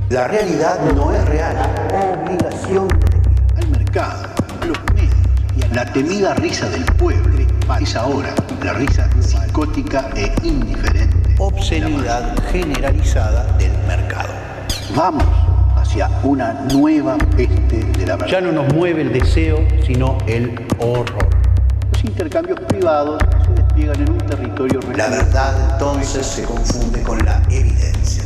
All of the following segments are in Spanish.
La realidad no es real. Obligación de elegir. Al mercado, a los medios y a la temida risa del pueblo. Es ahora la risa psicótica e indiferente. Obscenidad generalizada del mercado. Vamos hacia una nueva peste de la verdad. Ya no nos mueve el deseo, sino el horror. Los intercambios privados se despliegan en un territorio real. La verdad entonces se confunde con la evidencia.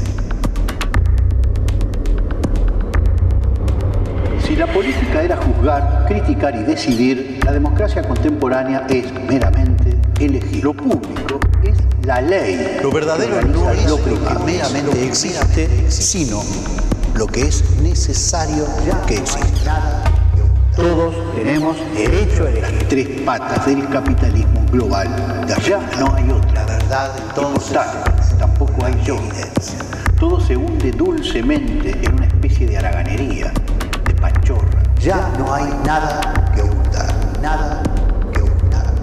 Si la política era juzgar, criticar y decidir, la democracia contemporánea es meramente elegir. Lo público es la ley. Lo verdadero no es lo que meramente existe, sino lo que es necesario que exista. Todos tenemos derecho a elegir. Tres patas del capitalismo global. De allá no hay otra. La verdad entonces tampoco hay yo. evidencia. Todo se hunde dulcemente en una especie de haraganería, de pachorra. Ya no hay nada que ocultar, nada que ocultar.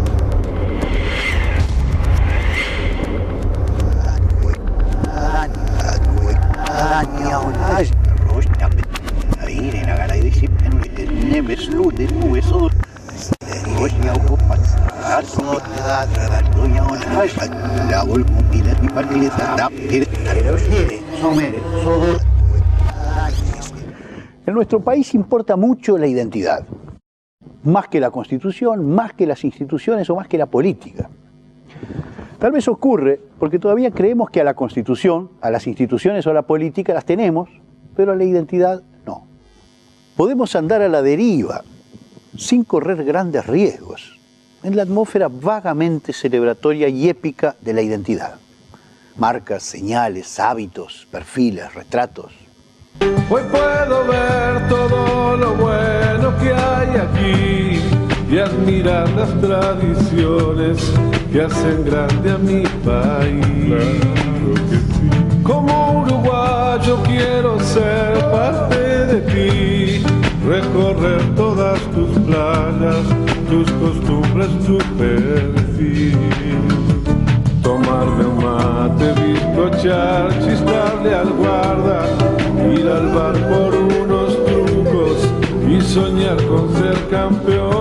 En nuestro país importa mucho la identidad, más que la Constitución, más que las instituciones o más que la política. Tal vez ocurre porque todavía creemos que a la Constitución, a las instituciones o a la política las tenemos, pero a la identidad no. Podemos andar a la deriva, sin correr grandes riesgos, en la atmósfera vagamente celebratoria y épica de la identidad. Marcas, señales, hábitos, perfiles, retratos. Hoy puedo ver todo lo bueno que hay aquí y admirar las tradiciones que hacen grande a mi país. Claro que sí. Como uruguayo quiero ser parte de ti, recorrer todas tus playas, tus costumbres, tu perfil. Tomarme un mate, bizcochar, chistarle al guarda, ir al bar por unos trucos y soñar con ser campeón.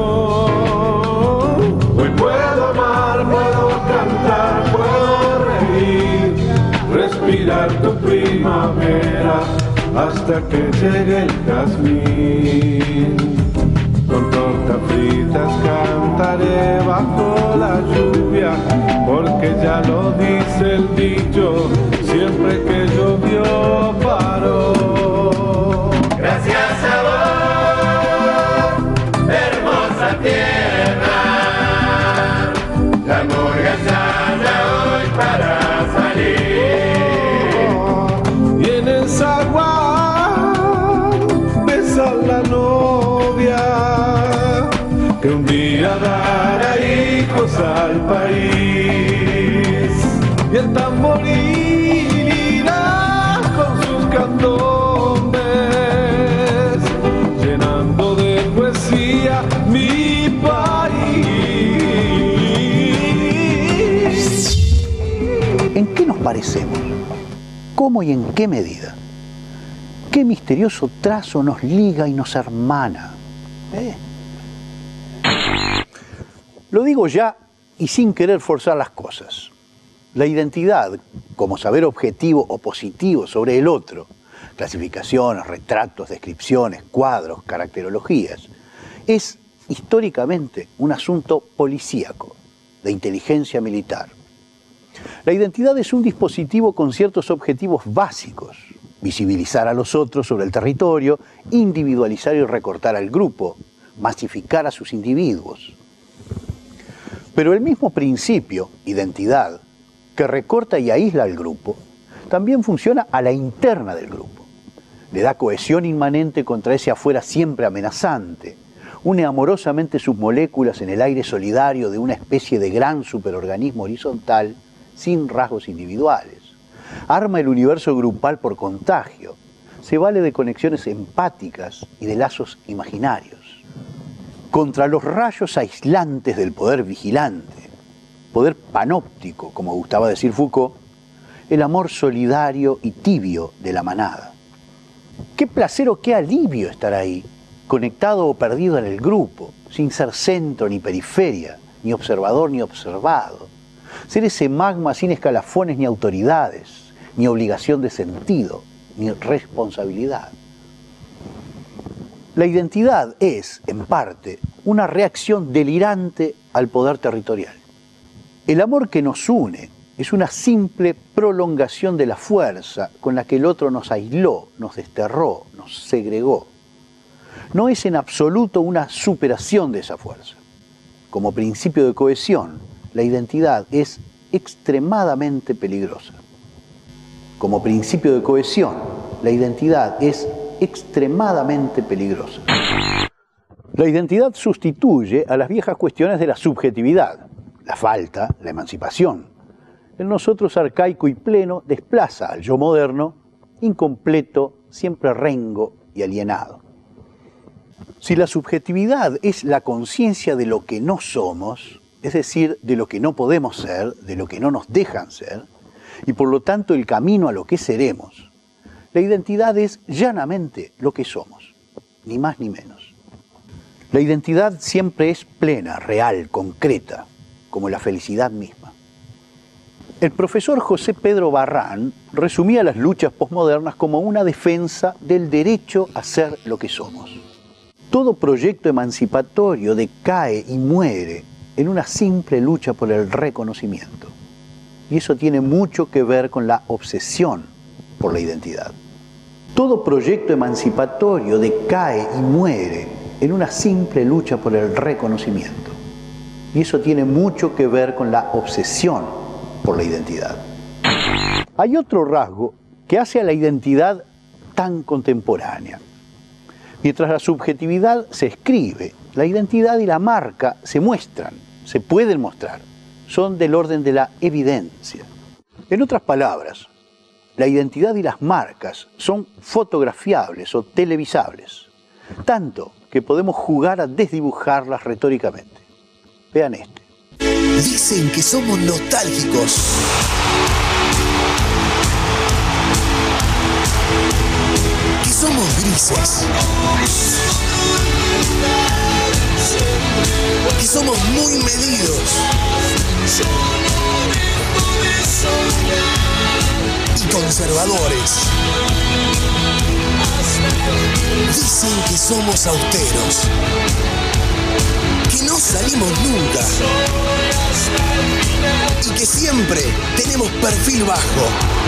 Hoy puedo amar, puedo cantar, puedo reír, respirar tu primavera hasta que llegue el jazmín. Con tortas fritas cantaré bajo la lluvia, porque ya lo dice el dicho, siempre que llovió paró. Gracias a vos, hermosa tierra, la murga ensaya hoy para salir. Y en el zaguán besa la novia, que un día dará hijos al país. Y el tamboril irá con sus candombes, llenando de poesía mi país. ¿En qué nos parecemos? ¿Cómo y en qué medida? ¿Qué misterioso trazo nos liga y nos hermana? Lo digo ya y sin querer forzar las cosas. La identidad, como saber objetivo o positivo sobre el otro, clasificaciones, retratos, descripciones, cuadros, caracterologías, es históricamente un asunto policíaco, de inteligencia militar. La identidad es un dispositivo con ciertos objetivos básicos: visibilizar a los otros sobre el territorio, individualizar y recortar al grupo, masificar a sus individuos. Pero el mismo principio, identidad, que recorta y aísla al grupo, también funciona a la interna del grupo. Le da cohesión inmanente contra ese afuera siempre amenazante, une amorosamente sus moléculas en el aire solidario de una especie de gran superorganismo horizontal sin rasgos individuales. Arma el universo grupal por contagio, se vale de conexiones empáticas y de lazos imaginarios. Contra los rayos aislantes del poder vigilante, poder panóptico, como gustaba decir Foucault, el amor solidario y tibio de la manada. Qué placer o qué alivio estar ahí, conectado o perdido en el grupo, sin ser centro ni periferia, ni observador ni observado. Ser ese magma sin escalafones ni autoridades, ni obligación de sentido, ni responsabilidad. La identidad es, en parte, una reacción delirante al poder territorial. El amor que nos une es una simple prolongación de la fuerza con la que el otro nos aisló, nos desterró, nos segregó. No es en absoluto una superación de esa fuerza. Como principio de cohesión, la identidad es extremadamente peligrosa. Como principio de cohesión, la identidad es extremadamente peligrosa. La identidad sustituye a las viejas cuestiones de la subjetividad, la falta, la emancipación. El nosotros arcaico y pleno desplaza al yo moderno, incompleto, siempre rengo y alienado. Si la subjetividad es la conciencia de lo que no somos, es decir, de lo que no podemos ser, de lo que no nos dejan ser, y por lo tanto el camino a lo que seremos, la identidad es llanamente lo que somos, ni más ni menos. La identidad siempre es plena, real, concreta, como la felicidad misma. El profesor José Pedro Barrán resumía las luchas posmodernas como una defensa del derecho a ser lo que somos. Todo proyecto emancipatorio decae y muere en una simple lucha por el reconocimiento. Y eso tiene mucho que ver con la obsesión por la identidad. Todo proyecto emancipatorio decae y muere en una simple lucha por el reconocimiento. Y eso tiene mucho que ver con la obsesión por la identidad. Hay otro rasgo que hace a la identidad tan contemporánea. Mientras la subjetividad se escribe, la identidad y la marca se muestran, se pueden mostrar, son del orden de la evidencia. En otras palabras, la identidad y las marcas son fotografiables o televisables, tanto que podemos jugar a desdibujarlas retóricamente. Vean este. Dicen que somos nostálgicos. Que somos grises. Que somos muy medidos. Y conservadores. Dicen que somos austeros. Que no salimos nunca. Y que siempre tenemos perfil bajo.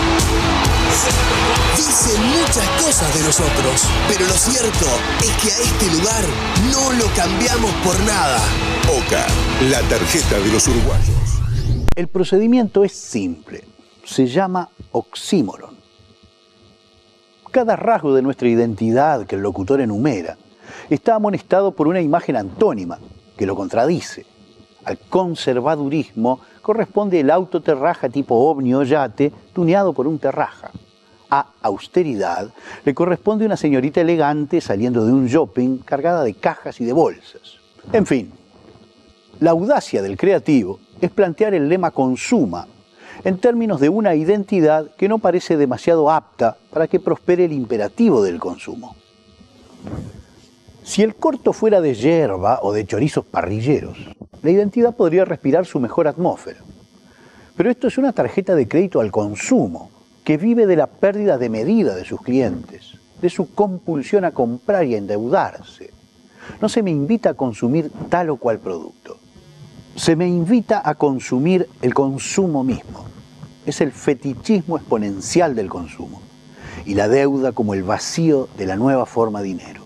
Dicen muchas cosas de nosotros, pero lo cierto es que a este lugar no lo cambiamos por nada. OCA, la tarjeta de los uruguayos. El procedimiento es simple, se llama oxímoron. Cada rasgo de nuestra identidad que el locutor enumera está amonestado por una imagen antónima que lo contradice. Al conservadurismo corresponde el autoterraja tipo ovni o yate tuneado por un terraja. A austeridad le corresponde una señorita elegante saliendo de un shopping cargada de cajas y de bolsas. En fin, la audacia del creativo es plantear el lema consuma en términos de una identidad que no parece demasiado apta para que prospere el imperativo del consumo. Si el corto fuera de yerba o de chorizos parrilleros, la identidad podría respirar su mejor atmósfera. Pero esto es una tarjeta de crédito al consumo, que vive de la pérdida de medida de sus clientes, de su compulsión a comprar y a endeudarse. No se me invita a consumir tal o cual producto. Se me invita a consumir el consumo mismo. Es el fetichismo exponencial del consumo y la deuda como el vacío de la nueva forma dinero.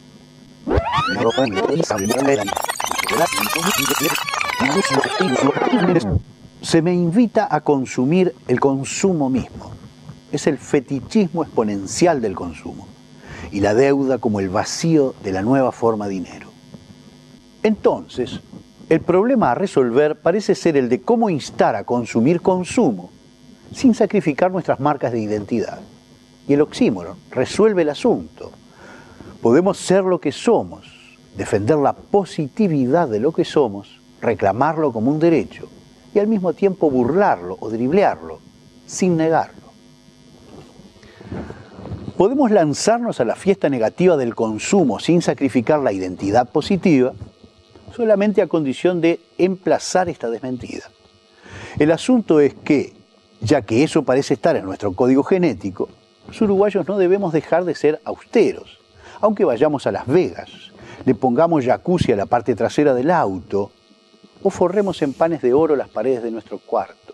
Se me invita a consumir el consumo mismo. Es el fetichismo exponencial del consumo y la deuda como el vacío de la nueva forma dinero. Entonces, el problema a resolver parece ser el de cómo instar a consumir consumo sin sacrificar nuestras marcas de identidad. Y el oxímoron resuelve el asunto. Podemos ser lo que somos, defender la positividad de lo que somos, reclamarlo como un derecho y al mismo tiempo burlarlo o driblearlo sin negarlo. Podemos lanzarnos a la fiesta negativa del consumo sin sacrificar la identidad positiva, solamente a condición de emplazar esta desmentida. El asunto es que, ya que eso parece estar en nuestro código genético, los uruguayos no debemos dejar de ser austeros, aunque vayamos a Las Vegas, le pongamos jacuzzi a la parte trasera del auto o forremos en panes de oro las paredes de nuestro cuarto.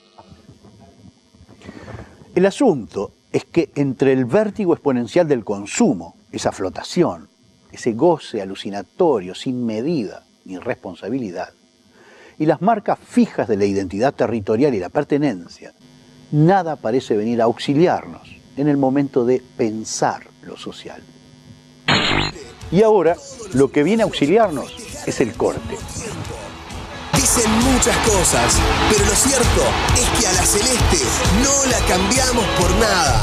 El asunto es que entre el vértigo exponencial del consumo, esa flotación, ese goce alucinatorio sin medida ni responsabilidad, y las marcas fijas de la identidad territorial y la pertenencia, nada parece venir a auxiliarnos en el momento de pensar lo social. Y ahora, lo que viene a auxiliarnos es el corte. Dicen muchas cosas, pero lo cierto es que a la celeste no la cambiamos por nada.